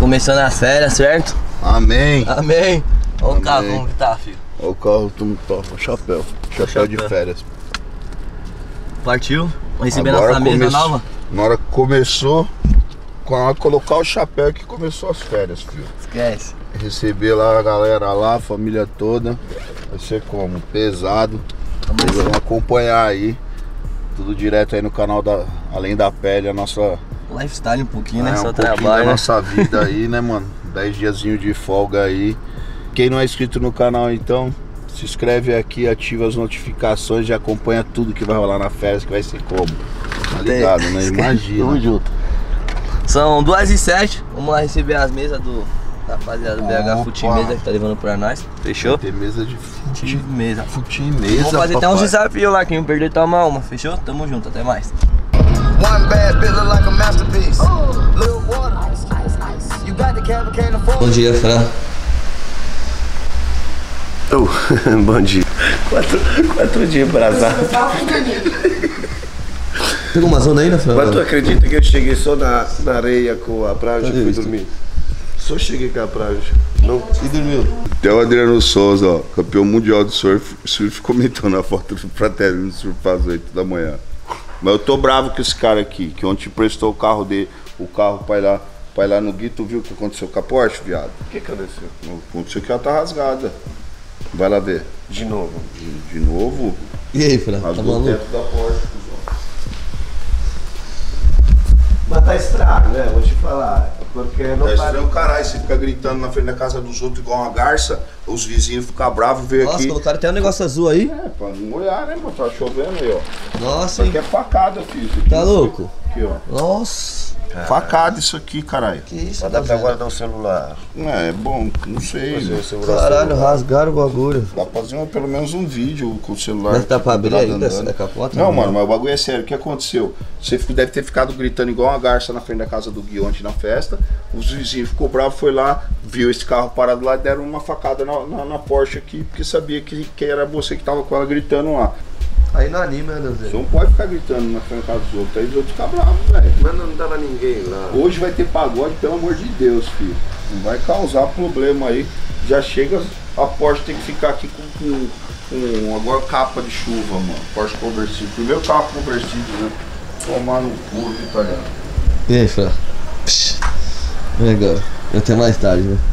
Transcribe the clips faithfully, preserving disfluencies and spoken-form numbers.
Começando as férias, certo? Amém. Amém. Olha o Amém. carro, como que tá, filho? Olha o carro, tu top, o chapéu. Chapéu, chapéu de férias. Partiu? Recebendo Agora a mesa come... nova? Na hora que começou, com a colocar o chapéu que começou as férias, filho. Esquece. Receber lá a galera lá, a família toda. Vai ser como? Pesado. Vocês vão acompanhar aí. Tudo direto aí no canal da Além da Pele, a nossa... Lifestyle um pouquinho, né? É, Só um pouquinho trabalho, da né? nossa vida aí, né, mano? dez diazinho de folga aí. Quem não é inscrito no canal, então, se inscreve aqui, ativa as notificações e acompanha tudo que vai rolar na férias, que vai ser como. Tá ligado, né? Imagina. Tamo junto. São duas e sete. Vamos lá receber as mesas do rapaziada do B H Opa. Fute Mesa que tá levando pra nós. Fechou? Vai ter mesa de fute, Mesa. fute mesa. Vamos fazer até papai. uns desafios lá. Quem não perder toma uma. Fechou? Tamo junto. Até mais. One bad bitch look like a masterpiece. Little water, ice, ice, ice. You got the cab, can't afford. Bom dia, Fran. Oh, bom dia. Quatro, quatro dias brasado. Pegou uma zona aí, né, Fran? Mas tu acredita que eu cheguei só na, na areia com a praia e fui isso? dormir? Só cheguei com a praia. Não. E dormiu? Até o Adriano Souza, ó, campeão mundial de surf, surf comentou na foto do Fratelli no surf às oito da manhã. Mas eu tô bravo com esse cara aqui, que ontem prestou o carro dele, o carro pra ir lá, pra ir lá no Gui. Tu viu o que aconteceu com a Porsche, viado? O que aconteceu? Aconteceu que ela tá rasgada. Vai lá ver. De novo. De, de novo, E aí, Fran? Tá rasgou o maluco? teto da Porsche, cuzão. Mas tá estranho, né? Vou te falar. Porque não Tá para. estranho, caralho, você fica gritando na frente da casa dos outros igual uma garça, os vizinhos ficam bravos, veio Nossa, aqui. colocaram até um negócio azul aí. É, pra não molhar, né, mano? Tá chovendo aí, ó. Nossa, Isso hein? aqui é facada, filho. Isso aqui, Tá louco? Aqui, ó. Nossa. Facada isso aqui, caralho. Que isso, Mas dá pra rapaziada? guardar o celular. É, é bom, não sei. Fazer o Né? segurar o Caralho, celular. rasgaram o bagulho. Dá pra fazer um- pelo menos um vídeo com o celular. Mas dá pra abrir pendurado ainda andando. essa da capota? Não, mano, mas o bagulho é sério. O que aconteceu? Você fica- deve ter ficado gritando igual uma garça na frente da casa do Gui ontem na festa. Os vizinhos ficou bravo, foi lá, viu esse carro parado lá e deram uma facada na, na, na Porsche aqui, porque sabia que, que era você que tava com ela gritando lá. Aí não anima, né, Você Zé? não pode ficar gritando na frente da casa dos outros, aí os outros ficam bravos, velho. Mas não tava ninguém lá. Hoje vai ter pagode, pelo amor de Deus, filho. Não vai causar problema aí. Já chega, a Porsche tem que ficar aqui com, com, com agora capa de chuva, mano. Porsche conversível. Primeiro carro conversível, né? Tomar no cu, italiano. E aí, Fran? Psh. E agora? Até mais tarde, né?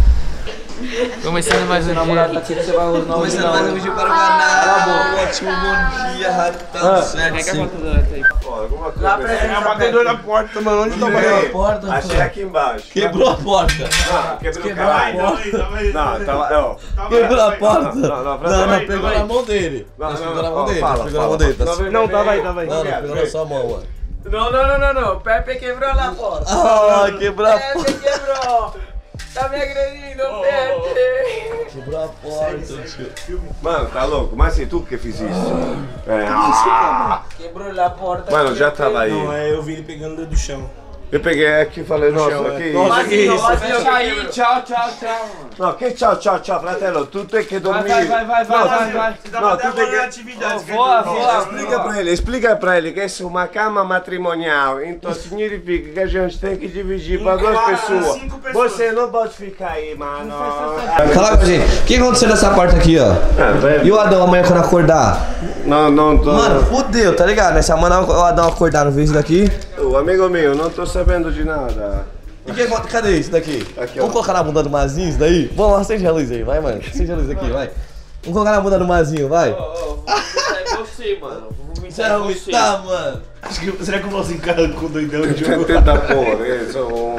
Começando mais um dia. Começando mais um vídeo para o canal. Ótimo, bom dia, ratão certo. Lá pra É a batedora da porta, mano. Onde tá o batedor da porta? Achei aqui embaixo. Quebrou a porta. Não, quebrou o Quebrou a caralho. porta. Não, tava. Ó. Quebrou a porta. Não, não, Não, não, não, pegou na mão dele. Não, Pegou não, na mão ó, dele. fala, Pegou na mão fala. dele. tá Não, certo. Não, tava aí, tava aí. Não, não, pegou na sua mão, mano. Não, não, não, não, não. O Pepe quebrou na porta. Ah, quebrou a Pepe porta. quebrou. Tá me agredindo, Pepe. Quebrou a porta, tio. Mano, tá louco? Mas assim, tu que fiz isso? É. Ah. Quebrou na porta. Mano, já tava aí. Não, é eu vi ele pegando do chão. Eu peguei aqui e falei, nossa, chão, que é. isso? Nossa, que isso? Fecha aí, tchau, tchau, tchau, mano. Não, que tchau, tchau, tchau, fratello. Tu tem que dormir. Vai, vai, vai, vai, Não, vai, tu- vai. Não, tu tem que... atividade. Voa, voa. Explica pra ele, explica pra ele que isso é uma cama matrimonial. Então significa que a gente tem que dividir pra duas quatro, pessoas. cinco pessoas. Você não pode ficar aí, mano. Fala pra gente, o que aconteceu nessa porta aqui, ó? E o Adão amanhã quando acordar? Não, não tô. Mano, fudeu, tá ligado? Nessa semana o Adão acordar no vídeo daqui. Ô, amigo meu, não tô sabendo de nada. E que, cadê isso daqui? Aqui, ó. Vamos colocar na bunda do Mazinho isso daí? Vamos, acende a luz aí, vai, mano. Acende a luz aqui, vai. Vamos colocar na bunda do Mazinho, vai. É você, mano. Vou Você vai vomitar, mano. Acho que, será que eu posso encarar com o doidão de jogo? Tenta pôr, isso.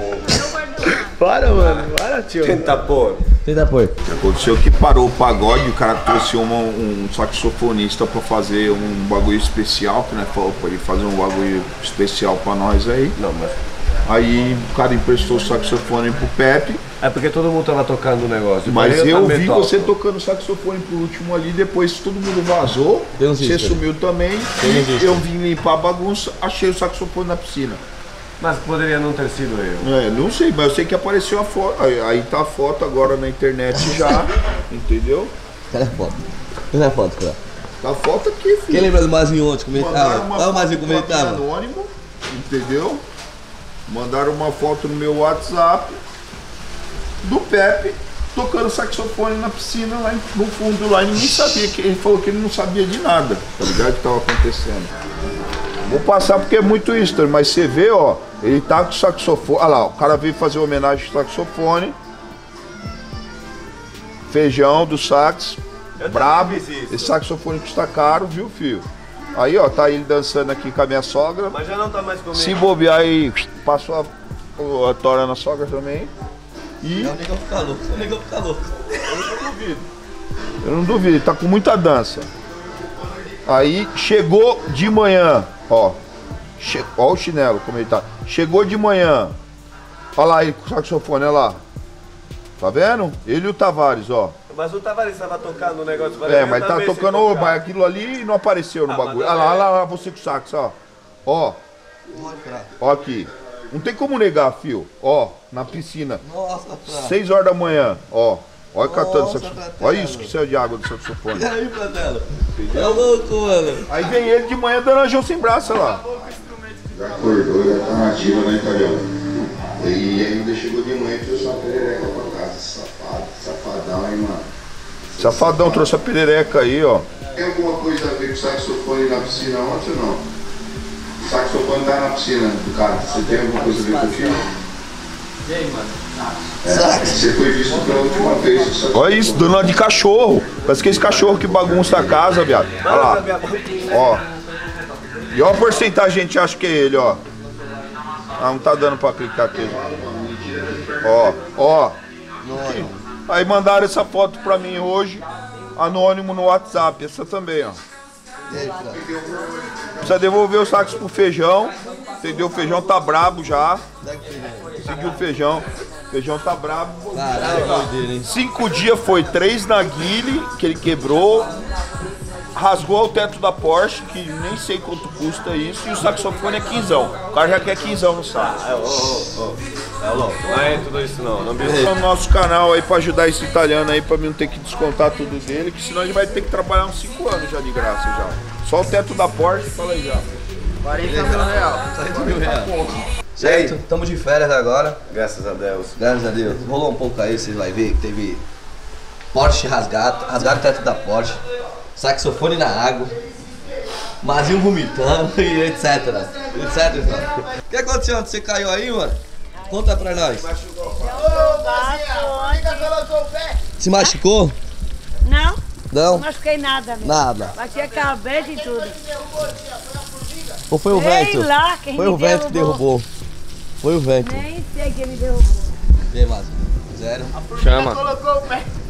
Para, mano, para, tio. Tenta pôr. Tenta pôr. Aconteceu que parou o pagode, o cara trouxe uma, um saxofonista pra fazer um bagulho especial, que né, falou pra ele fazer um bagulho especial pra nós aí. Não, mas. Aí o cara emprestou o saxofone pro Pepe, É porque todo mundo tava tocando o negócio. mas eu também vi toco. você tocando saxofone por último ali, depois todo mundo vazou, Deus você isso, sumiu também, Deus e isso. eu vim limpar a bagunça, achei o saxofone na piscina. Mas poderia não ter sido eu. É, não sei, mas eu sei que apareceu a foto, aí, aí tá a foto agora na internet já, entendeu? Cadê a foto? Cadê a foto, cara? Tá a foto aqui, filho. Quem lembra do Mazinho ontem? Como ele Mandaram tava? uma Olha o Mazinho foto como ele pra mim tava. anônimo, entendeu? mandaram uma foto no meu WhatsApp do Pepe tocando saxofone na piscina lá no fundo lá e ninguém sabia, que ele falou que ele não sabia de nada, tá ligado? Que tava acontecendo. Vou passar porque é muito isso, mas você vê, ó, ele tá com o saxofone, olha lá, o cara veio fazer homenagem ao saxofone, Feijão do sax, brabo, esse saxofone custa caro, viu, filho? Aí, ó, tá ele dançando aqui com a minha sogra. Mas já não tá mais comigo. Se bobear aí, passou a, a tora na sogra também. E É o negão ficar louco, o negão ficar louco. eu não duvido. Eu não duvido, tá com muita dança. Aí chegou de manhã, ó. Che... Ó o chinelo, como ele tá. Chegou de manhã. Olha lá ele com o saxofone, olha lá. Tá vendo? Ele e o Tavares, ó. Mas o Tavares estava tocando no negócio. É, mas tá tocando oh, mas aquilo ali não apareceu no ah, bagulho. Olha lá, olha lá, olha lá, você com o sax, ó. Ó. Ó aqui. Não tem como negar, fio. Ó, na piscina. Nossa, seis horas da manhã, ó. Olha catando saxofone. Olha isso que saiu de água do saxofone. E aí, Pratelo? É louco, mano. Aí vem ele de manhã dando anjão sem braço, olha lá. Já acordou, já tá nativa, né, italiano? E ainda chegou de manhã e trouxe uma perereca pra casa. Safado, safadão, hein, mano? Safadão trouxe a perereca aí, ó. Tem alguma coisa a ver com o saxofone na piscina ontem ou não? O saxofone tá na piscina do cara. Você tem alguma coisa a ver com o filme? E aí, mano? É, você foi visto pela última vez. O saxofone. Olha isso, dando de cachorro. Parece que esse cachorro que bagunça a casa, viado. Olha lá. Ó. E olha a porcentagem, a gente acha que é ele, ó. Ah, não tá dando pra clicar aqui. Ó, ó. Aí mandaram essa foto pra mim hoje, anônimo no WhatsApp, essa também, ó. Precisa devolver o sax pro Feijão, entendeu? O Feijão tá brabo já. Seguiu o Feijão. O Feijão tá brabo. Caralho, Cinco dias foi, três na guile, que ele quebrou. Rasgou o teto da Porsche, que nem sei quanto custa isso, e o saxofone é quinzão. O cara já quer quinzão no sax. É, ô, ô, ô. É louco, não é tudo isso não. Não No nosso canal aí pra ajudar esse italiano aí, pra mim não ter que descontar tudo dele, que senão ele vai ter que trabalhar uns cinco anos já de graça já. Só o teto da Porsche, fala aí já. quarenta mil reais. quarenta mil reais. Certo, estamos de férias agora. Graças a Deus. Graças a Deus. Rolou um pouco aí, vocês vão ver que teve Porsche rasgado, rasgaram o teto da Porsche, saxofone na água, Mazinho vomitando e etc. etc. O que aconteceu antes? Você caiu aí, mano? Conta pra nós. Se machucou? Não, Não? não machuquei nada. Mesmo. Nada. Bati a cabeça e tudo. Ou foi o Sei vento? lá quem Foi me o vento que derrubou. Foi o vento. Nem sei quem me derrubou. Vê, Mazinho. Zero. Chama.